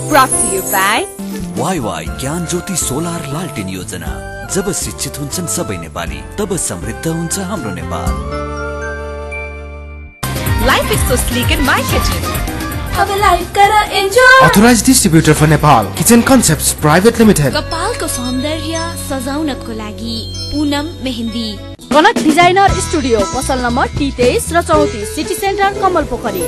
Brought to you by YY ज्ञान Jyoti solar लालटेन योजना। जब शिक्षित हुन्छन् सबै नेपाली तब समृद्ध हुन्छ हाम्रो Nepal. Life is so sleek in my kitchen. अब लाइफ करा enjoy. Authorized distributor for Nepal, Kitchen Concepts Private Limited। कपालको सौन्दर्य सजाउनको लागि पूनम मेहन्दी। कनक डिजाइनर स्टुडियो पसल नम्बर T23 र 34 city centre Kamal Pokhari.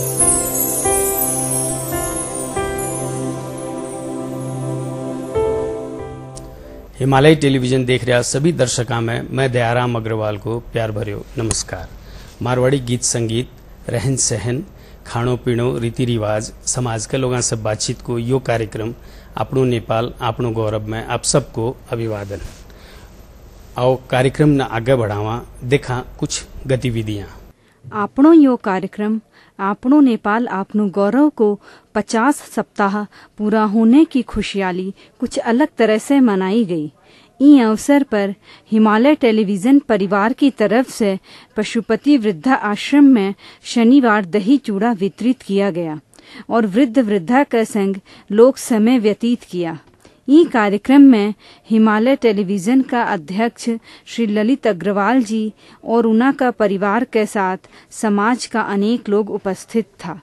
Himalaya television देख रहा सभी दर्शकों में मैं दयाराम अग्रवाल को प्यार भर्यो नमस्कार। मारवाड़ी गीत संगीत, रहन सहन, खाणो पीणो, रीति रिवाज, समाज के लोगों से बातचीत को यो कार्यक्रम आपनो नेपाल आपनो गौरव में आप सबको अभिवादन। आओ कार्यक्रम न आगे बढ़ावा देखा कुछ गतिविधियां। आपनो यो कार्यक्रम आपनो नेपाल आपनो गौरव को 50 सप्ताह पूरा होने की खुशहाली कुछ अलग तरह से मनाई गई। इस अवसर पर हिमालय टेलीविजन परिवार की तरफ से पशुपति वृद्धा आश्रम में शनिवार दही चूड़ा वितरित किया गया और वृद्ध वृद्धा के संग लोग समय व्यतीत किया। इस कार्यक्रम में हिमालय टेलीविजन का अध्यक्ष श्री ललित अग्रवाल जी और उना का परिवार के साथ समाज का अनेक लोग उपस्थित था।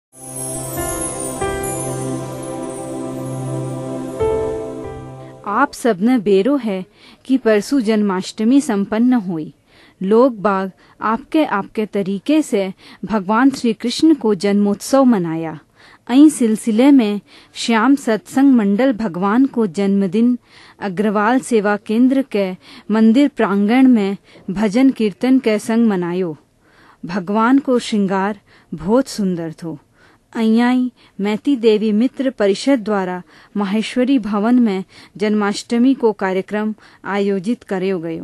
आप सबने बेरो है कि परसों जन्माष्टमी संपन्न हुई। लोग बाग आपके तरीके से भगवान श्री कृष्ण को जन्मोत्सव मनाया। इस सिलसिले में श्याम सत्संग मंडल भगवान को जन्मदिन अग्रवाल सेवा केंद्र के मंदिर प्रांगण में भजन कीर्तन के संग मनायो। भगवान को श्रृंगार बहुत सुंदर थो। अयाई मैती देवी मित्र परिषद द्वारा माहेश्वरी भवन में जन्माष्टमी को कार्यक्रम आयोजित करो गयो।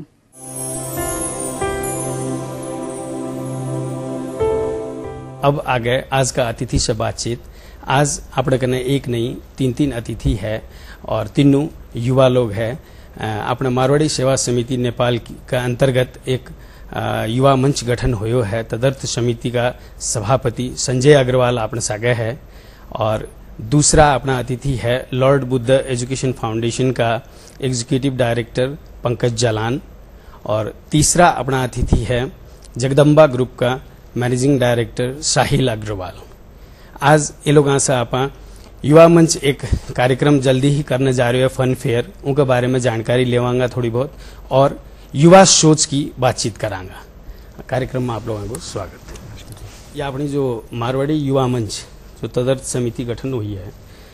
अब आगे आज का अतिथि से बातचीत। आज अपने कने एक नहीं तीन अतिथि है और तीनों युवा लोग हैं। अपने मारवाड़ी सेवा समिति नेपाल का अंतर्गत एक युवा मंच गठन हुयो है। तदर्थ समिति का सभापति संजय अग्रवाल अपने सागे है और दूसरा अपना अतिथि है लॉर्ड बुद्ध एजुकेशन फाउंडेशन का एग्जीक्यूटिव डायरेक्टर पंकज जालान और तीसरा अपना अतिथि है जगदम्बा ग्रुप का मैनेजिंग डायरेक्टर साहिल अग्रवाल। आज ये लोग से आप युवा मंच एक कार्यक्रम जल्दी ही करने जा रहे हैं फन फेयर, उनके बारे में जानकारी लेवांगा थोड़ी बहुत और युवा सोच की बातचीत करांगा। कार्यक्रम में आप लोगों को स्वागत है। ये अपनी जो मारवाड़ी युवा मंच जो तदर्थ समिति गठन हुई है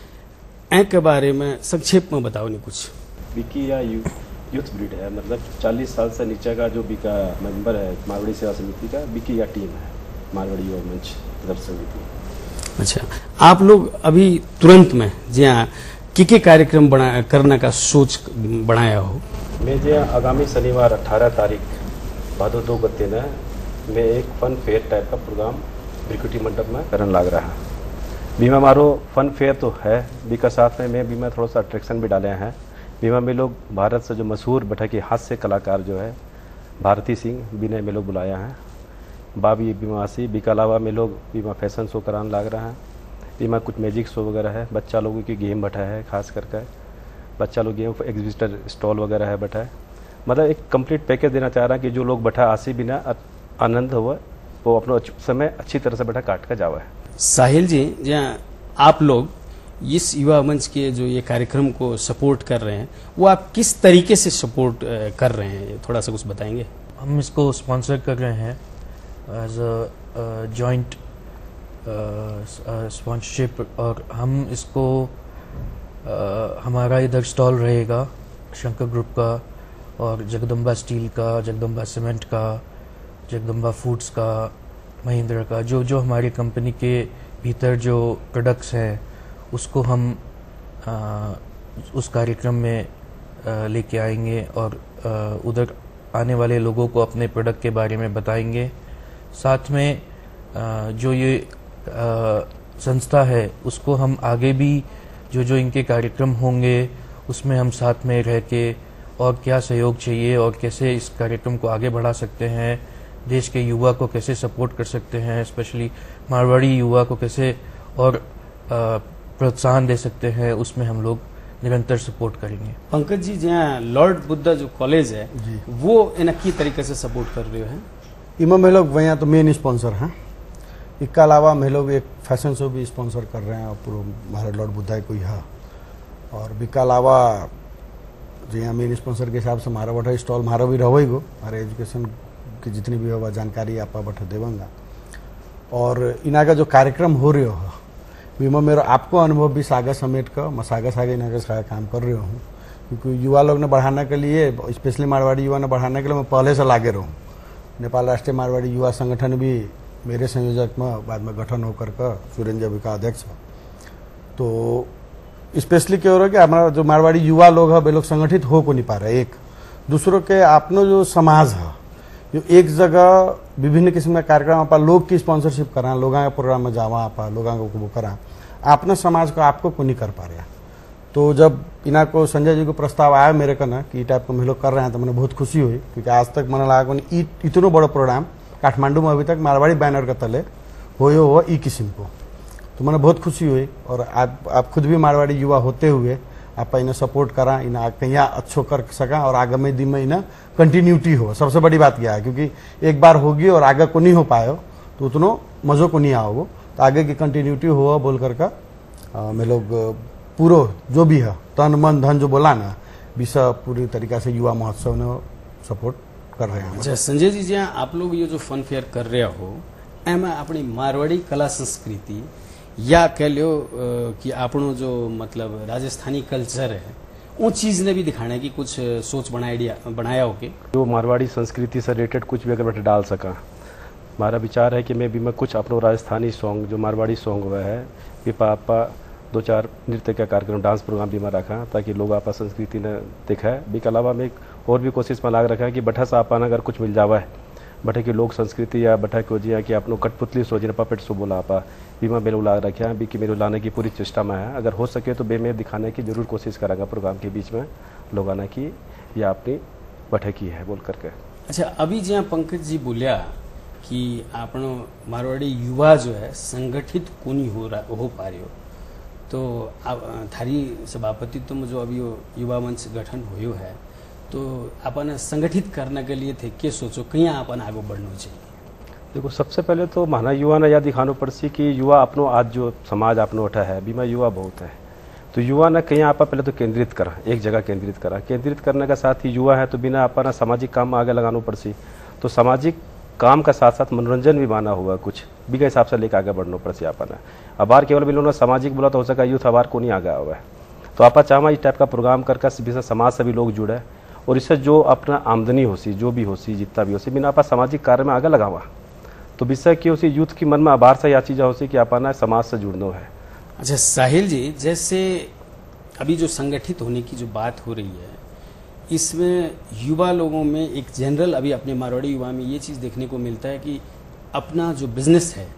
के बारे में संक्षेप में बताओ नहीं कुछ। बीकी या यूथ ब्रीड है, मतलब 40 साल से नीचे का जो बीका मेंबर है मारवाड़ी सेवा समिति का बीकी या टीम है मारवाड़ी युवा मंच तदर्थ समिति। अच्छा, आप लोग अभी तुरंत में जहाँ के कार्यक्रम करने का सोच बनाया हो? मैं जो आगामी शनिवार 18 तारीख भादो 2 गते न मैं एक फन फेयर टाइप का प्रोग्राम ब्रिकुटी मंडप में करने लग रहा है। बीमा मारो फन फेयर तो है, बीका साथ में मैं बीमा थोड़ा सा अट्रैक्शन भी डाले हैं। बीमा में लोग भारत से जो मशहूर बैठा के हास्य कलाकार जो है भारती सिंह विनय में लोग बुलाया है। बाबी बीमासी बीका अलावा में लोग बीमा फैशन शो कराने लग रहा है। बीमा कुछ मैजिक शो वगैरह है, बच्चा लोगों की गेम बैठा है, खास करके बच्चा लोग गेम एग्जिबिटर स्टॉल वगैरह है बैठा है। मतलब एक कंप्लीट पैकेज देना चाह रहा है कि जो लोग बैठा आसी बिना आनंद हुआ वो अपना समय अच्छी तरह से बैठा काट कर जावा है। साहिल जी, जहाँ आप लोग इस युवा मंच के जो ये कार्यक्रम को सपोर्ट कर रहे हैं वो आप किस तरीके से सपोर्ट कर रहे हैं, थोड़ा सा कुछ बताएंगे? हम इसको स्पॉन्सर कर रहे हैं एज अ जॉइंट स्पॉन्सरशिप और हम इसको हमारा इधर स्टॉल रहेगा शंकर ग्रुप का और जगदम्बा स्टील का, जगदम्बा सीमेंट का, जगदम्बा फूड्स का, महिंद्रा का, जो हमारी कंपनी के भीतर जो प्रोडक्ट्स हैं उसको हम उस कार्यक्रम में लेके आएंगे और उधर आने वाले लोगों को अपने प्रोडक्ट के बारे में बताएंगे। साथ में जो ये संस्था है उसको हम आगे भी जो इनके कार्यक्रम होंगे उसमें हम साथ में रह के और क्या सहयोग चाहिए और कैसे इस कार्यक्रम को आगे बढ़ा सकते हैं, देश के युवा को कैसे सपोर्ट कर सकते हैं, स्पेशली मारवाड़ी युवा को कैसे और प्रोत्साहन दे सकते हैं उसमें हम लोग निरंतर सपोर्ट करेंगे। पंकज जी, जहाँ लॉर्ड बुद्धा जो कॉलेज है वो इन की तरीके से सपोर्ट कर रहे हैं? इमा में लोग वहाँ तो मेन स्पॉन्सर हैं। इसके अलावा हम लोग एक फैशन शो भी स्पॉन्सर कर रहे हैं और पूरा हमारे लॉर्ड बुद्धा को है। और इसके अलावा जो यहाँ मेन स्पॉन्सर के हिसाब से हमारा बैठा स्टॉल हमारा भी रहो गो, हमारे एजुकेशन की जितनी भी होगा जानकारी आप बैठे देवंगा। और इना का जो कार्यक्रम हो रहे हो बीमा मेरा आपको अनुभव भी सागा समेट कर मैं सागा इना का काम कर रही हूँ, क्योंकि युवा लोग ने बढ़ाने के लिए, स्पेशली मारवाड़ी युवा ने बढ़ाने के लिए मैं पहले से लागे रहूँ। नेपाल राष्ट्रीय मारवाड़ी युवा संगठन भी मेरे संयोजक में बाद में गठन होकर का सुरेंद्र जी का अध्यक्ष है। तो स्पेशली क्या हो रहा है कि हमारा जो मारवाड़ी युवा लोग है वे लोग संगठित हो को नहीं पा रहे। एक दूसरों के आपनो जो समाज है जो एक जगह विभिन्न किस्म का कार्यक्रम आप लोग की स्पॉन्सरशिप करा, लोगों के प्रोग्राम में जावा आप लोगों को वो करा, आपने समाज को आपको को नहीं कर पा रहा। तो जब इना को संजय जी को प्रस्ताव आया मेरे का ना कि टाइप का हम लोग कर रहे हैं तो मैंने बहुत खुशी हुई, क्योंकि आज तक मैंने लगा कि इतना बड़ा प्रोग्राम काठमांडू में अभी तक मारवाड़ी बैनर का तले हो ई किस्म को, तो मैंने बहुत खुशी हुई। और आप खुद भी मारवाड़ी युवा होते हुए आप इन्हें सपोर्ट करा, इन्हें कहीं अच्छो कर सका और आगामी दिन में इन्हें कंटिन्यूटी हो। सबसे बड़ी बात यह है, क्योंकि एक बार होगी और आगे को नहीं हो पाए तो उतना मज़ो को नहीं आओगे, तो आगे की कंटिन्यूटी हो बोल कर मैं लोग पूरा जो भी है तन मन धन जो बोला ना विषय पूरी तरीका से युवा महोत्सव ने सपोर्ट कर रहे हैं। अच्छा संजय जी, जहाँ आप लोग ये जो फन फेयर कर रहे हो एम अपनी मारवाड़ी कला संस्कृति या कह लो कि आपनो जो मतलब राजस्थानी कल्चर है वो चीज ने भी दिखाने की कुछ सोच बनाया हो के जो मारवाड़ी संस्कृति से रिलेटेड कुछ भी अगर मैं डाल सका। हमारा विचार है कि मैं कुछ अपनो राजस्थानी सॉन्ग जो मारवाड़ी सॉन्ग हुआ है पापा 2-4 नृत्य का कार्यक्रम डांस प्रोग्राम भी मैं रखा ताकि लोग आपा संस्कृति ने दिखाए। भी के अलावा मैं और भी कोशिश में लाग रखा है कि बठा सा आपा अगर कुछ मिल जावा है बठे की लोक संस्कृति या बठा को जी कि अपनो कठपुतली सोच पपेट सो बोला आपा बीमा मेरे लाग रखे हैं भी कि मेरे लाने की पूरी चेष्टा में है। अगर हो सके तो बेमेर दिखाने की जरूर कोशिश करेंगे प्रोग्राम के बीच में लोग आना की या अपनी बठे की है बोल करके। अच्छा अभी जहाँ पंकज जी बोलिया कि आपनो मारवाड़ी युवा जो है संगठित को नहीं हो पा रही हो, तो थारी सभापतित्व में जो अभी युवा मंच गठन हुई है तो अपन संगठित करने के लिए थे के सोचो कहीं अपन आगे बढ़ना चाहिए? देखो सबसे पहले तो माना युवा ने याद दिखाना पड़सी कि युवा अपनो आज जो समाज अपनो उठा है बीमा युवा बहुत है, तो युवा ने कहीं आप पहले तो केंद्रित करा, एक जगह केंद्रित करा। केंद्रित करने का साथ ही युवा है तो बिना अपना सामाजिक काम में आगे लगाना पड़सी, तो सामाजिक काम का साथ साथ मनोरंजन भी माना हुआ कुछ भी के हिसाब से लेकर आगे बढ़ना पड़सी आपने। अबार केवल भी लोगों ने सामाजिक बोला तो हो सका यूथ अबार को नहीं आगे हुआ है, तो आप चाहवा इस टाइप का प्रोग्राम करके समाज से भी लोग जुड़े और इससे जो अपना आमदनी होसी जो भी होसी जितना भी होसी बिना आप सामाजिक कार्य में आगे लगावा तो विषय की होसी यूथ की मन में अबार से यह चीज़ होसी कि अपना समाज से जुड़ना है। अच्छा साहिल जी, जैसे अभी जो संगठित होने की जो बात हो रही है इसमें युवा लोगों में एक जनरल अभी अपने मारवाड़ी युवा में ये चीज़ देखने को मिलता है कि अपना जो बिजनेस है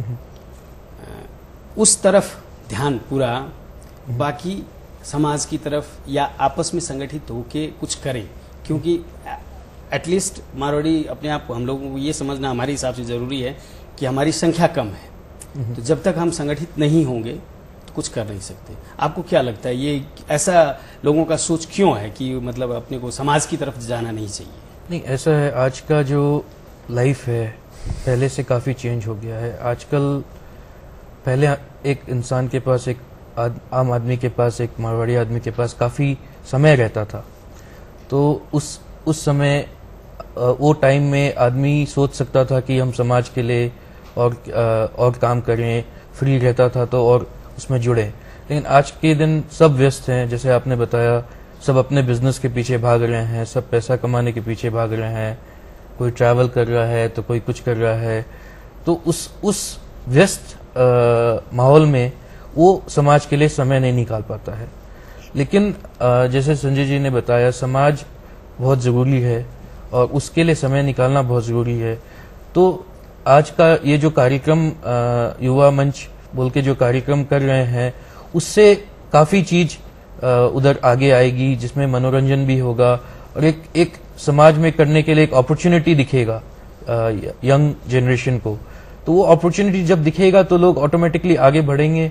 उस तरफ ध्यान पूरा, बाकी समाज की तरफ या आपस में संगठित होके कुछ करें, क्योंकि एटलीस्ट मारवाड़ी अपने आप हम लोगों को ये समझना हमारे हिसाब से जरूरी है कि हमारी संख्या कम है, तो जब तक हम संगठित नहीं होंगे तो कुछ कर नहीं सकते। आपको क्या लगता है ये ऐसा लोगों का सोच क्यों है कि मतलब अपने को समाज की तरफ जाना नहीं चाहिए? नहीं ऐसा है, आज का जो लाइफ है पहले से काफ़ी चेंज हो गया है। आजकल पहले एक इंसान के पास, एक आम आदमी के पास, एक मारवाड़ी आदमी के पास काफ़ी समय रहता था, तो उस समय वो टाइम में आदमी सोच सकता था कि हम समाज के लिए और काम करें, फ्री रहता था तो और उसमें जुड़े। लेकिन आज के दिन सब व्यस्त हैं, जैसे आपने बताया, सब अपने बिजनेस के पीछे भाग रहे हैं, सब पैसा कमाने के पीछे भाग रहे हैं, कोई ट्रैवल कर रहा है तो कोई कुछ कर रहा है। तो उस व्यस्त माहौल में वो समाज के लिए समय नहीं निकाल पाता है। लेकिन जैसे संजय जी ने बताया, समाज बहुत ज़रूरी है और उसके लिए समय निकालना बहुत ज़रूरी है। तो आज का ये जो कार्यक्रम युवा मंच बोल के जो कार्यक्रम कर रहे हैं उससे काफ़ी चीज़ उधर आगे आएगी, जिसमें मनोरंजन भी होगा और एक समाज में करने के लिए एक अपॉर्चुनिटी दिखेगा यंग जनरेशन को। तो वो अपॉर्चुनिटी जब दिखेगा तो लोग ऑटोमेटिकली आगे बढ़ेंगे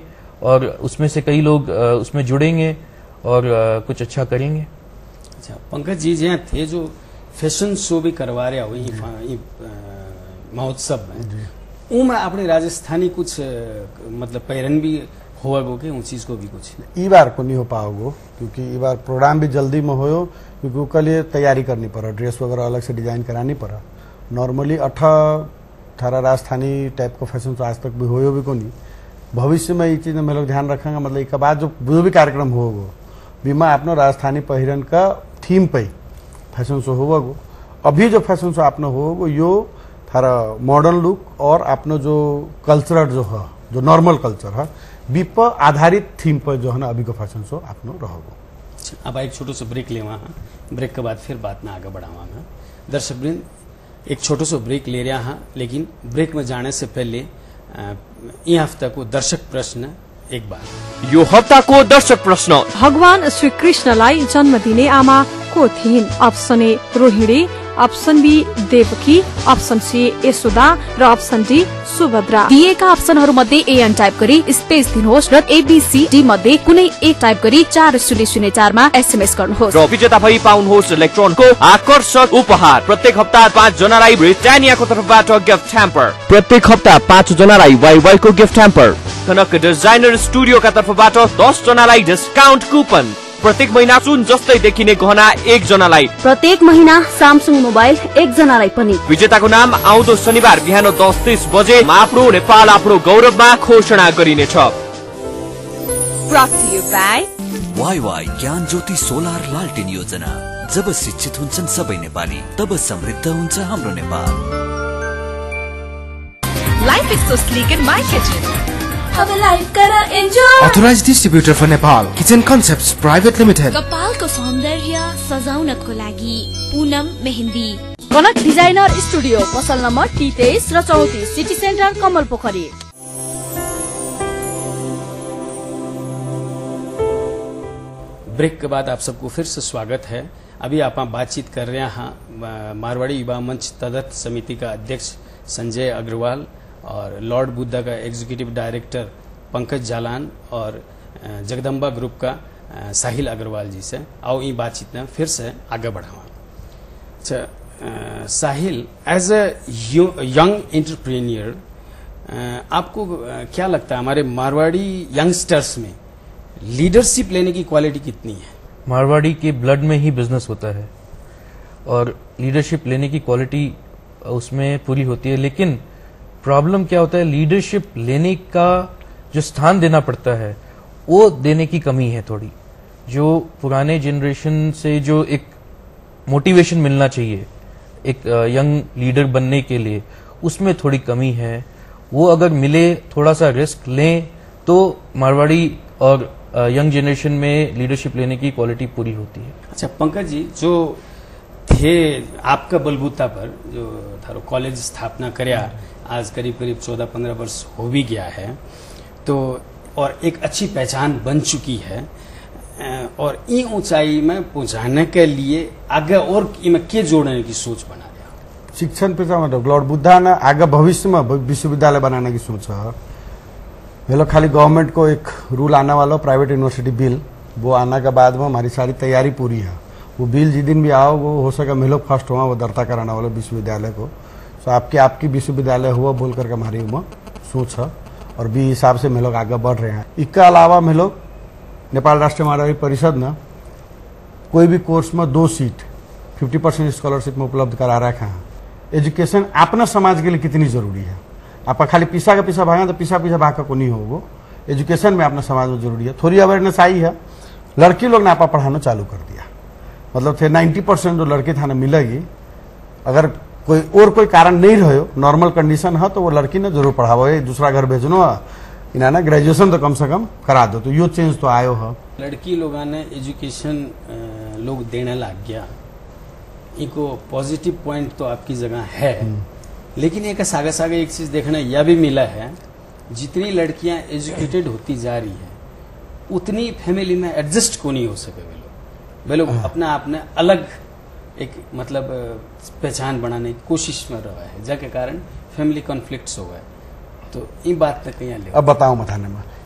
और उसमें से कई लोग उसमें जुड़ेंगे और कुछ अच्छा करेंगे। अच्छा पंकज जी जी थे जो फैशन शो भी करवा रहे हो ये महोत्सव में उनमें अपने राजस्थानी कुछ मतलब पैरन भी होगा कि उन चीज को भी कुछ ई बार को नहीं हो पाओगे क्योंकि ई बार प्रोग्राम भी जल्दी में हो क्योंकि उसके लिए तैयारी करनी पड़ा, ड्रेस वगैरह अलग से डिजाइन करानी पड़ा। नॉर्मली 18 राजस्थानी टाइप का फैशन तो आज तक भी हो भी को नहीं। भविष्य में ये चीज में लोग ध्यान रखेंगे, मतलब इसके बाद जो भी कार्यक्रम होगा बीमा अपना राजस्थानी पहिरन का थीम पे फैशन शो होगा। अभी जो फैशन शो आपने होगा यो थारा मॉडर्न लुक और अपना जो कल्चरल जो है जो नॉर्मल कल्चर है बी पर आधारित थीम पर जो है ना अभी का फैशन शो आपने रहोगे। अब एक छोटो सा ब्रेक लेवा हाँ, ब्रेक के बाद फिर बात में आगे बढ़ावा। दर्शक वृंद एक छोटो सा ब्रेक ले रहा हाँ, लेकिन ब्रेक में जाने से पहले ये हफ्ता को दर्शक प्रश्न एक बार यो हप्ता को दर्शक प्रश्न भगवान श्री कृष्णलाई जन्म दिने आमा को थिइन्? Option A Rohini, option B Devaki, option C Yashoda र अप्सन डी सुभद्रा। दिएका अप्सनहरू मध्ये एएन टाइप गरी स्पेस दिनुहोस् र एबीसीडी मध्ये कुनै एक टाइप गरी 4004 मा एसएमएस गर्नुहोस् र विजेता भई पाउनुहोस् इलेक्ट्रोनको आकर्षक उपहार। प्रत्येक हप्ता 5 जनालाई ब्रिटानियाको तर्फबाट गिफ्ट ह्याम्पर। प्रत्येक हप्ता 5 जनालाई वाइवाईको गिफ्ट ह्याम्पर। कनक डिजाइनर स्टुडियोका तर्फबाट 10 जनालाई डिस्काउन्ट कुपन। प्रत्येक महीना सुन जस्तै देखिने गहना 1 जनालाई। प्रत्येक महीना स्यामसुङ मोबाइल 1 जनालाई पनि। विजेताको नाम आउँदो शनिबार बिहान 10:30 बजे आफ्नो नेपाल आफ्नो गौरवमा घोषणा गरिनेछ। Brought to you by वाई ज्ञान ज्योति सोलर लालटेन योजना। जब शिक्षित हुन्छन् सबै नेपाली तब समृद्ध हुन्छ हाम्रो Nepal. Life is so sleek in my kitchen. अब लाइफ कर enjoy. Authorized distributor for Nepal, Kitchen Concepts Private Limited. कपालको सौन्दर्य सजाउनको लागि पूनम मेहन्दी। कनक डिजाइनर स्टूडियो पसल नंबर T23 र 34 city centre Kamal Pokhari. Break के बाद आप सबको फिर से स्वागत है। अभी आप बातचीत कर रहे हैं मारवाड़ी युवा मंच तदर्थ समिति का अध्यक्ष संजय अग्रवाल और लॉर्ड बुद्धा का एग्जीक्यूटिव डायरेक्टर पंकज जालान और जगदम्बा ग्रुप का साहिल अग्रवाल जी से। आओ ये बातचीत में फिर से आगे बढ़ावा। अच्छा Sahil, as a young entrepreneur आपको क्या लगता है हमारे मारवाड़ी यंगस्टर्स में लीडरशिप लेने की क्वालिटी कितनी है? मारवाड़ी के ब्लड में ही बिजनेस होता है और लीडरशिप लेने की क्वालिटी उसमें पूरी होती है, लेकिन प्रॉब्लम क्या होता है लीडरशिप लेने का जो स्थान देना पड़ता है वो देने की कमी है थोड़ी। जो पुराने जनरेशन से जो एक मोटिवेशन मिलना चाहिए एक यंग लीडर बनने के लिए उसमें थोड़ी कमी है। वो अगर मिले, थोड़ा सा रिस्क लें तो मारवाड़ी और यंग जनरेशन में लीडरशिप लेने की क्वालिटी पूरी होती है। अच्छा पंकज जी, जो थे आपका बलबूता पर जो थारो कॉलेज स्थापना करया आज करीब 14-15 वर्ष हो भी गया है तो और एक अच्छी पहचान बन चुकी है और इन ऊंचाई में पहुंचाने के लिए आगे और इनमें क्या जोड़ने की सोच बना रहा? शिक्षण पे मतलब लॉर्ड बुद्धा ने आगे भविष्य में विश्वविद्यालय बनाने की सोच है। ये लोग खाली गवर्नमेंट को एक रूल आने वाला प्राइवेट यूनिवर्सिटी बिल, वो आने के बाद में हमारी सारी तैयारी पूरी है। वो बिल जिस दिन भी आओ वो हो सके हम लोग फर्स्ट हुआ वो दर्ता कराने वाला विश्वविद्यालय को। तो आपकी विश्वविद्यालय हुआ बोल करके हमारी सोच है और भी हिसाब से हम लोग आगे बढ़ रहे हैं। इसके अलावा हम लोग नेपाल राष्ट्रीय मारवाड़ी परिषद ने कोई भी कोर्स में 2 सीट 50% स्कॉलरशिप में उपलब्ध करा रखा है। एजुकेशन अपना समाज के लिए कितनी जरूरी है। आप खाली पीछा का पीछा भागा तो पीछा भागा को नहीं हो, वो एजुकेशन में अपना समाज में जरूरी है। थोड़ी अवेयरनेस आई है, लड़की लोग ने आपा पढ़ाना चालू कर दिया। मतलब थे 90% जो लड़की थाने मिलेगी, अगर कोई कारण नहीं रहे नॉर्मल कंडीशन है तो वो लड़की ने जरूर पढ़ावो। दूसरा घर भेजनो इन्हें ना ग्रेजुएशन तो कम से कम करा दो, तो यो चेंज तो आयो है। लड़की लोग ने एजुकेशन लोग देने लग गया, इनको पॉजिटिव पॉइंट तो आपकी जगह है, लेकिन एक सागे एक चीज देखना यह भी मिला है, जितनी लड़कियां एजुकेटेड होती जा रही है उतनी फैमिली में एडजस्ट को नहीं हो सके। वे लोग अपना आपने अलग एक मतलब पहचान बनाने की कोशिश में रहा है, जिसके कारण फैमिली कॉन्फ्लिक्ट्स हो गए। तो ये बात तक कहीं ले। अब बताओ मथाने में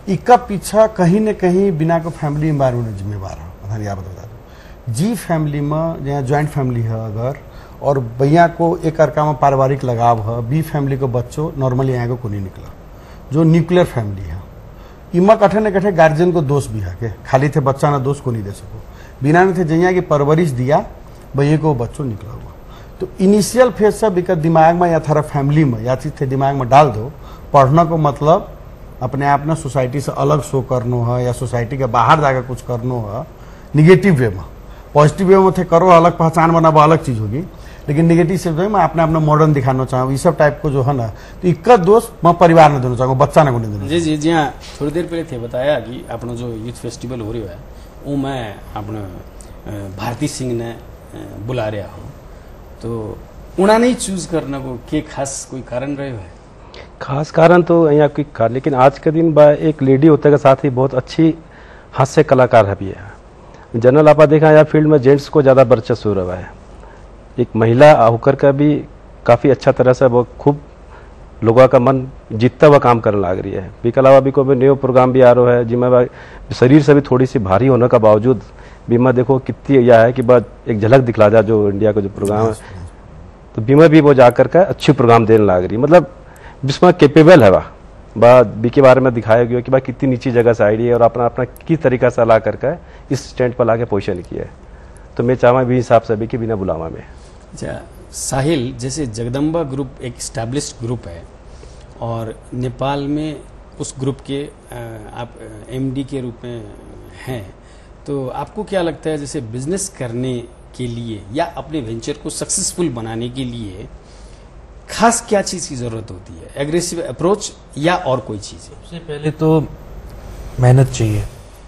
इसका पीछा कहीं न कहीं बिना को फैमिली इन्वायरमेंट जिम्मेवार है। यहाँ बता दो जी फैमिली में जहाँ ज्वाइंट फैमिली है अगर और भैया को एक अर्का में पारिवारिक लगाव है, बी फैमिली को बच्चों नॉर्मली यहाँ को नहीं निकला जो न्यूक्लियर फैमिली है इमा कठे न कठे गार्जियन को दोष भी है कि खाली थे बच्चा ना दोष को नहीं दे सको बिना ने थे जैया की परवरिश दिया भैया को बच्चों निकला हुआ। तो इनिशियल फेज से बिका दिमाग में या थारा फैमिली में या चीज थे दिमाग में डाल दो पढ़ना को मतलब अपने आप ना सोसाइटी से अलग शो करना है या सोसाइटी के बाहर जाकर कुछ करना है निगेटिव वे में। पॉजिटिव वे में थे करो अलग पहचान बनाबो अलग चीज होगी लेकिन निगेटिव से मैं अपने अपना मॉडर्न दिखाना चाहूँ ये सब टाइप को जो है ना तो इसका दोष मैं परिवार ने देना चाहूँगा बच्चा ने को नहीं देना। जी जी जी हाँ थोड़ी देर पहले थे बताया कि अपना जो यूथ फेस्टिवल हो रहा है वो मैं अपने भारती सिंह ने बुला रहा हूँ तो उन्हें नहीं चूज करना को के खास कोई कारण रहे है? खास कारण तो यहाँ कोई खास लेकिन आज के दिन एक लेडी होते के साथ ही बहुत अच्छी हास्य कलाकार भी है। जनरल आपा देखा यहाँ फील्ड में जेंट्स को ज़्यादा वर्चस्व हो रहा है। एक महिला होकर का भी काफ़ी अच्छा तरह से वो खूब लोगों का मन जीतता हुआ काम करने लग रही है। इसके अलावा भी कोई न्यू प्रोग्राम भी आ रहा है जिसमें शरीर से भी थोड़ी सी भारी होने का बावजूद बीमा देखो कितनी यह है कि बात एक झलक दिखला जा जो इंडिया का जो प्रोग्राम है तो बीमा भी वो जाकर का अच्छी प्रोग्राम देने लग रही मतलब जिसमें कैपेबल है वह बी के बारे में दिखाया गया कि भाई कितनी नीची जगह से आई है और अपना अपना किस तरीका से ला करके इस स्टैंड पर ला के पोजिशन किया है। तो मैं चाहूँगा भी हिसाब से भी कि बिना बुलावा में। अच्छा साहिल जैसे जगदम्बा ग्रुप एक स्टैब्लिश्ड ग्रुप है और नेपाल में उस ग्रुप के आप एमडी के रूप में हैं तो आपको क्या लगता है जैसे बिजनेस करने के लिए या अपने वेंचर को सक्सेसफुल बनाने के लिए खास क्या चीज की जरूरत होती है? एग्रेसिव अप्रोच या और कोई चीज? सबसे पहले तो मेहनत चाहिए,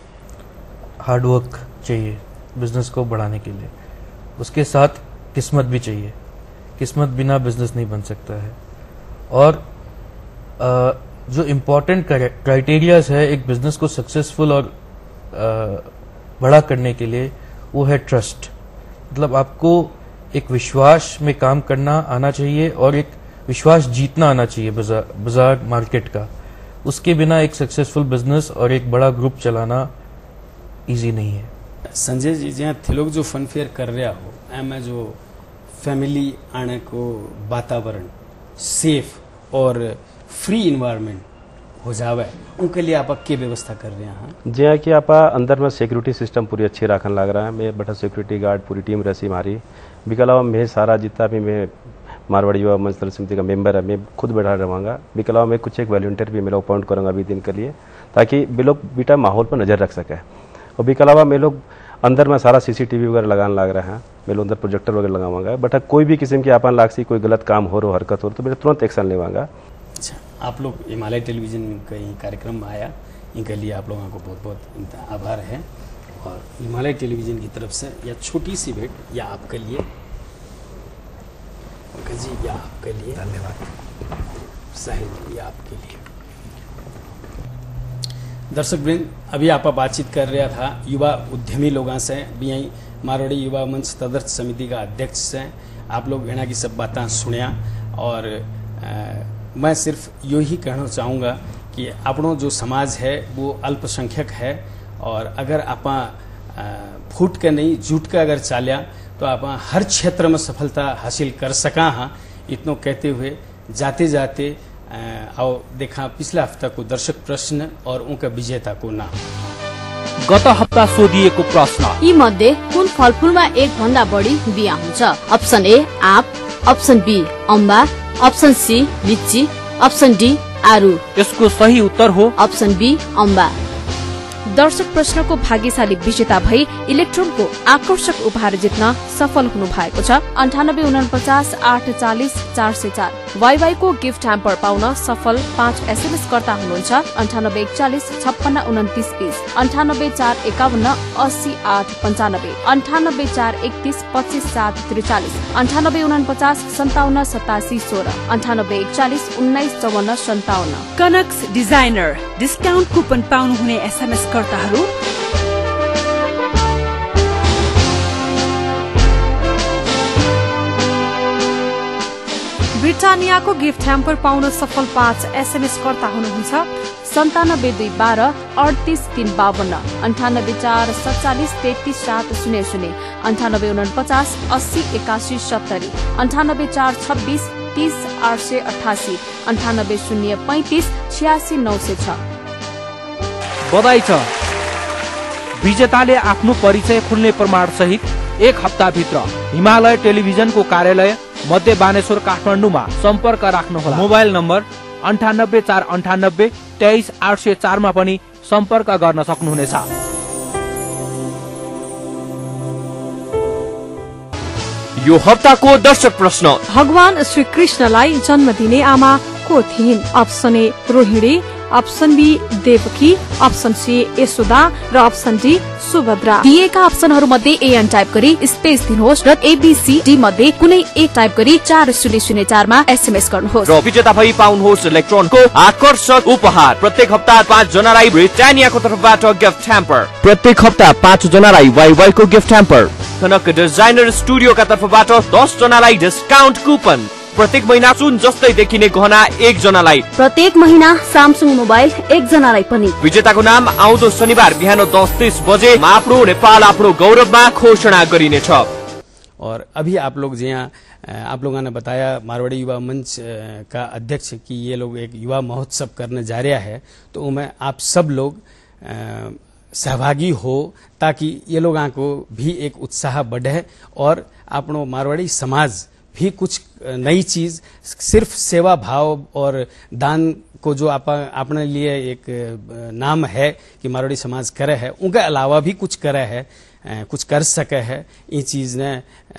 हार्डवर्क चाहिए बिजनेस को बढ़ाने के लिए। उसके साथ किस्मत भी चाहिए, किस्मत बिना बिजनेस नहीं बन सकता है। और जो इम्पोर्टेंट क्राइटेरियाज है एक बिजनेस को सक्सेसफुल और बड़ा करने के लिए वो है ट्रस्ट। मतलब आपको एक विश्वास में काम करना आना चाहिए और एक विश्वास जीतना आना चाहिए बाजार मार्केट का। उसके बिना एक सक्सेसफुल बिजनेस और एक बड़ा ग्रुप चलाना इजी नहीं है। संजय जी जहाँ थे लोग जो फन फेयर कर रहा हो एम जो फैमिली आने को वातावरण सेफ और फ्री इन्वायरमेंट हो जावे उनके लिए आप क्या व्यवस्था कर रहे हैं? जी कि आप अंदर में सिक्योरिटी सिस्टम पूरी अच्छी रखने लग रहा है। मैं बड़ा सिक्योरिटी गार्ड पूरी टीम रसी हमारी बिके अलावा मैं सारा जितना भी मैं मारवाड़ी युवा मंच समिति का मेंबर है मैं खुद बैठा रहूँगा। बिके अलावा मैं कुछ एक वॉलंटियर भी मेरा अपॉइंट करूँगा अभी दिन के लिए ताकि वे लोग बेटा माहौल पर नज़र रख सके। और बिके अलावा मैं लोग अंदर में सारा CCTV वगैरह लगाने लग रहे हैं। मैं लोग अंदर प्रोजेक्टर वगैरह लगाऊंगा बट कोई भी किस्म की आपन लागसी कोई गलत काम हो रहा हरकत हो तो मैं तुरंत एक्शन लेवांगा। अच्छा आप लोग हिमालय टेलीविजन में कई कार्यक्रम में आया इनके लिए आप लोगों को बहुत बहुत आभार है। और हिमालय टेलीविजन की तरफ से या छोटी सी भेंट या आपके लिए जी या आपके लिए धन्यवाद। साहिल या आपके लिए। दर्शक वृंद अभी आप बातचीत कर रहा था युवा उद्यमी लोगों से भी यही मारवाड़ी युवा मंच तदर्थ समिति का अध्यक्ष से आप लोग यहाँ की सब बातें सुनिया। और मैं सिर्फ यो ही कहना चाहूँगा कि अपनों जो समाज है वो अल्पसंख्यक है और अगर आप फूट के नहीं झूठ के अगर चालिया तो आप हर क्षेत्र में सफलता हासिल कर सका। हाँ इतनों कहते हुए जाते जाते आओ देखा पिछला हफ्ता को दर्शक प्रश्न और उनका विजेता को नाम। गत हप्ता सोधिएको प्रश्न यी मध्ये कुन फलफूलमा एक भन्दा बढी बिया हुन्छ? अप्सन ए आँप, अप्सन बी अम्बा, अप्सन सी लिची, अप्सन डी आरु। यसको सही उत्तर हो अप्सन बी अम्बा। दर्शक प्रश्नको भाग्यशाली विजेता भई इलेक्ट्रोनको आकर्षक उपहार जित्न सफल हुनु भएको छ। 9849 840 404 वाईवाई को गिफ्ट ह्याम्पर पाउन सफल 5 SMS कर्ता हुनुहुन्छ। 9841 56 29 20 98451 80 8 95 98431 25 7 43 9849 57 87 16 9841 19 54 57। कनक्स डिजाइनर डिस्काउन्ट कुपन पाउनुहुने SMS कर्ताहरू ब्रिटानियाको गिफ्ट ह्याम्पर पाउन सफल 5 SMS कर्ता हुनुहुन्छ। 97 212 38 352 98 4 47 33 7 00 98 49 80 81 70 98 4 26 30 888 98 035 86 906। बधाई छ, विजेताले आफ्नो परिचय खुल्ने प्रमाण सहित 1 हप्ताभित्र हिमालय टेलिभिजनको कार्यालय मध्य बानेश्वर काठमाडौँमा सम्पर्क राख्नुहोला। मोबाइल नम्बर 98 498 23 804 मा पनि सम्पर्क गर्न सक्नुहुनेछ। यो हप्ताको दर्शक प्रश्न, भगवान श्री कृष्णलाई जन्म दिने आमा को थिइन्? Option A Rohini, option B Devaki, option C Yashoda र अप्सन डी सुभद्रा। दिएका अप्सनहरू मध्ये एएन टाइप गरी स्पेस दिनुहोस् र एबीसीडी मध्ये कुनै एक टाइप गरी 4004 मा एसएमएस गर्नुहोस्। र विजेता भई पाउनुहोस् इलेक्ट्रोनको आकर्षक उपहार। प्रत्येक हप्ता 5 जनालाई ब्रिटानियाको तर्फबाट गिफ्ट ह्याम्पर। प्रत्येक हप्ता 5 जनालाई वाइवाईको गिफ्ट ह्याम्पर। कनक डिजाइनर स्टुडियोका तर्फबाट 10 जनालाई डिस्काउन्ट कुपन। प्रत्येक महिना सुन जस्तै देखिने गहना 1 जनालाई। प्रत्येक महिना सैमसंग मोबाइल 1 जनालाई पनि। विजेताको नाम आउँदो शनिबार बिहान 10:30 बजे आफ्नो नेपाल आफ्नो गौरवमा घोषणा गरिनेछ। और अभी आप लोग आप लोगों ने बताया मारवाड़ी युवा मंच का अध्यक्ष कि ये लोग एक युवा महोत्सव करने जा रहा है, तो मैं आप सब लोग सहभागी हो ताकि ये लोगों को भी एक उत्साह बढ़े और अपनो मारवाड़ी समाज भी कुछ नई चीज, सिर्फ सेवा भाव और दान को जो अपने लिए एक नाम है कि मारवाड़ी समाज करे है, उनके अलावा भी कुछ करे है, कुछ कर सके है। ये चीज ने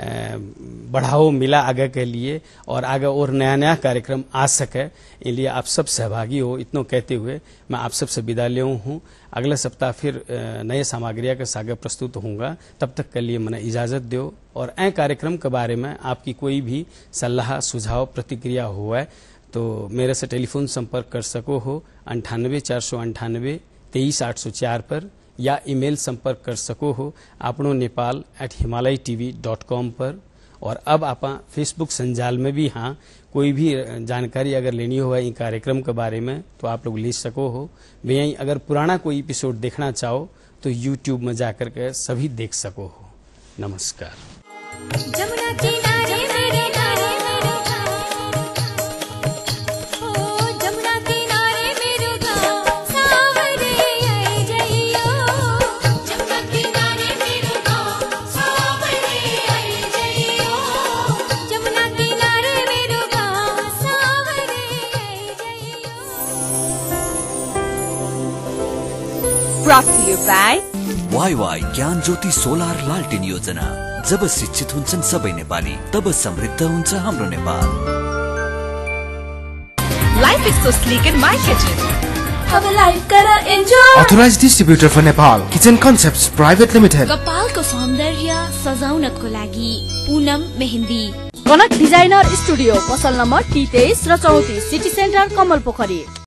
बढ़ावा मिला आगे के लिए और आगे और नया नया कार्यक्रम आ सके, इसलिए आप सब सहभागी हो। इतना कहते हुए मैं आप सब से विदा ले हूँ। अगले सप्ताह फिर नए सामग्रियां के सागे प्रस्तुत होऊंगा। तब तक के लिए मैंने इजाजत दो और ए कार्यक्रम के बारे में आपकी कोई भी सलाह सुझाव प्रतिक्रिया हुआ तो मेरे से टेलीफोन संपर्क कर सको हो 98 498 23 804 पर, या ईमेल संपर्क कर सको हो आपनो nepal@himalaytv.com पर। और अब आप फेसबुक संजाल में भी हाँ कोई भी जानकारी अगर लेनी हो इन कार्यक्रम के बारे में तो आप लोग ले सको हो। यहीं अगर पुराना कोई एपिसोड देखना चाहो तो यूट्यूब में जाकर के सभी देख सको हो। नमस्कार। जमुना किनारे मेरे नारे मेरे जमुना किनारे मेरे गाँव सावरे आई जइयो। जमुना किनारे मेरे गाँव सावरे आई जइयो। जमुना किनारे मेरे गाँव सावरे आई जइयो। Brought to you by वाई ज्ञान ज्योति सोलर लालटेन योजना। जब शिक्षित हुन्छन् सबै नेपाली तब समृद्ध हुन्छ हाम्रो Nepal. Life is so sleek in my kitchen. अब लाइफ करा enjoy. Authorized distributor for Nepal, Kitchen Concepts Private Limited. कपालको सौन्दर्य सजाउनको लागि पूनम मेहन्दी। कनक डिजाइनर स्टुडियो, पसल नम्बर T23 र 34, सिटी सेन्टर कमल पोखरी।